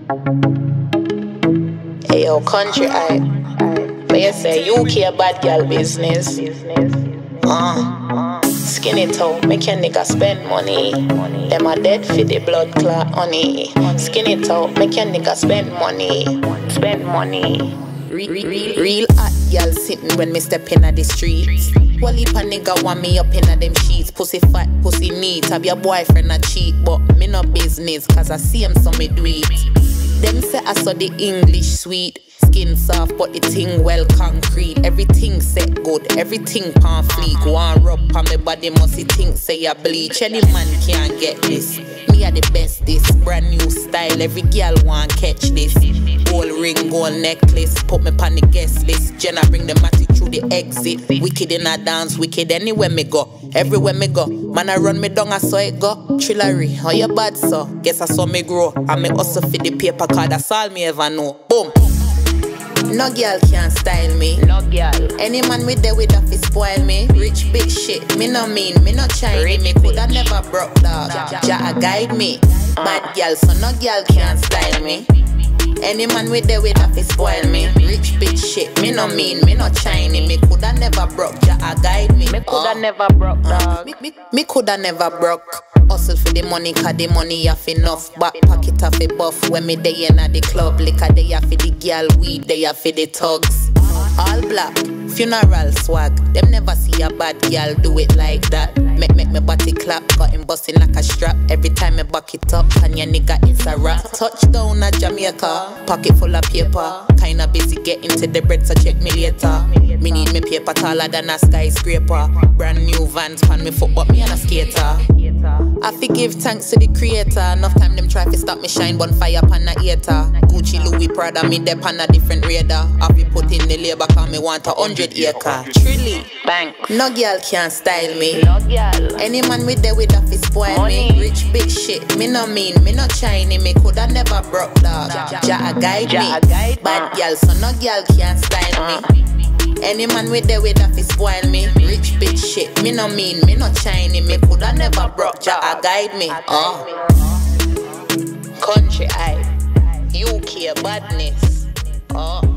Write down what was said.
Hey yo, country eye. But you say UK bad girl business. Skin it out, make your nigga spend money. Them a dead for the blood clot honey. Skin it out, make your nigga spend money. Spend money. Real hot girl sitting when me step in the streets. Well, if a nigga want me up in them sheets. Pussy fat, pussy neat. Have your boyfriend a cheat, but me no business, cause I see him so me do it. Them say I saw the English sweet. Skin soft, but the thing well concrete. Everything set good, everything pan fleek. Go on rub on my body, must he think say I bleach. Any man can't get this. Me are the best this. Brand new style, every girl want catch this. Gold ring, gold necklace, put me on the guest list. Jenna bring the matty through the exit. Wicked in a dance, wicked anywhere me go. Everywhere me go, man I run me down, I saw it go. Trillery, how you bad so? Guess I saw me grow. And me hustle for the paper card, that's all me ever know. Boom. No girl can style me. No girl. Any man with there with that fi spoil me. Rich bitch shit, me no mean, me no Chinese. Me coulda never broke dog. Jah a guide me. Bad girl, so no girl can style me. Any man with there with that fi spoil me. Rich bitch shit, me no mean, me no Chinese. Me coulda never broke. Jah a guide me. Me coulda never broke dog. Me coulda never broke. Hustle for the money, cause the money have enough. Back pocket off a buff. When me day in at the club, liquor they have for the girl, weed they have for the thugs. All black, funeral swag. Them never see a bad girl do it like that. Make me body clap, got him busting like a strap. Every time I back it up, and your nigga it's a rap. Touchdown at Jamaica, pocket full of paper. Kinda busy getting to the bread, so check me later. Me need me paper taller than a skyscraper. Brand new Vans pan me foot, but me and a skater. I fi give thanks to the creator. Enough time them try to stop me shine, bonfire pan a hater. Gucci, Louis, Prada, me dep on a different radar. I fi put in the labor cause me want 100 acre. Trilly, bang. No girl can style me. No girl. Any man with there with that fi spoil money. Me. Rich bitch shit, me no mean, me no Chinese. Me coulda never broke dog. Jah a guide me. Bad girl, so no girl can style me. Any man with there with that fi spoil me. Rich bitch shit, me no mean, me no Chinese. Me coulda never broke, Jah a guide me. Country eye, UK badness.